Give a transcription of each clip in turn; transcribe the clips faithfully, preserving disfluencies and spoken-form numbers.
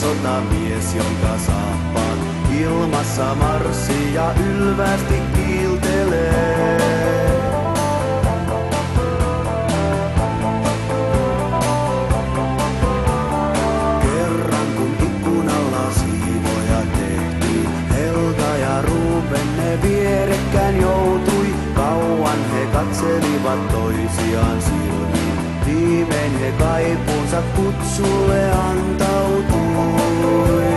sotamies, jonka saappaat ilmassa marssii ja ylvästi kiiltelee. Kerran kun ikkunalla siivoja tehtiin, Helga ja Ruben ne vierekkäin joutui. Kauan he katselivat toisiaan silmiin, viimein he kaipuunsa kutsulle antautui.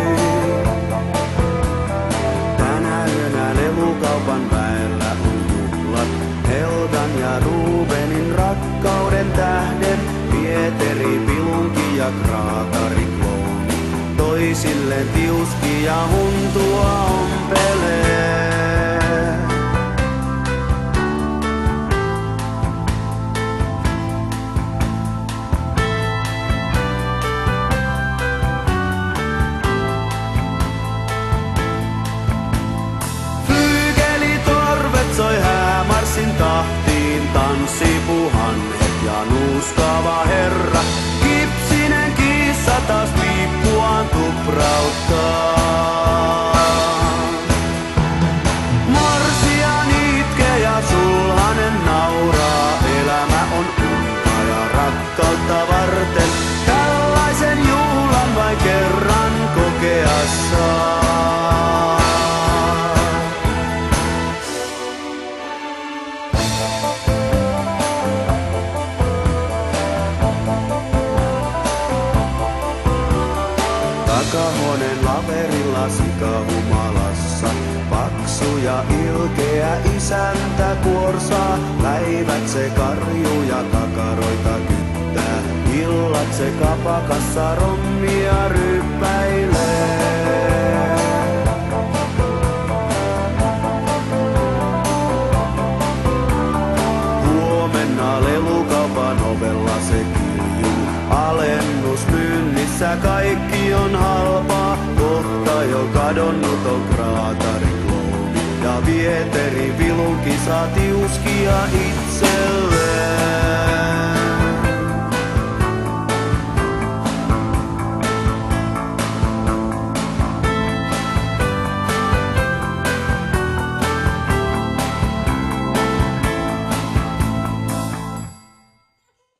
Tänä yönä lelukaupan väellä on juhlat, Helgan ja Rubenin rakkauden tähden. Pieteri, Pilunki ja Kraatari klooni, toisilleen tiuski ja huntua ompelee. Marssin tahtiin tanssipuhannet ja nuuskaava herra. Kipsinen kissa taas piippuaan tuprauttaa. Marsia niitke ja sulhanen nauraa. Elämä on unta ja rakkautta varten. Tällaisen juhlan vain kerran kokea saa. Takahuoneen laverilla sikahumalassa, paksu ja ilkeä isäntä kuorsaa. Päivät se karjuu ja kakaroita kyttää, illat se kapakassa rommia ryppäilee. Huomenna lelukaupan ovella se kiljuu, alennus myynnissä kaikki on halpaa. Kohta jo kadonnut on Kraatari klooni ja Pieteri, Pilunki saa tiuskia itselleen.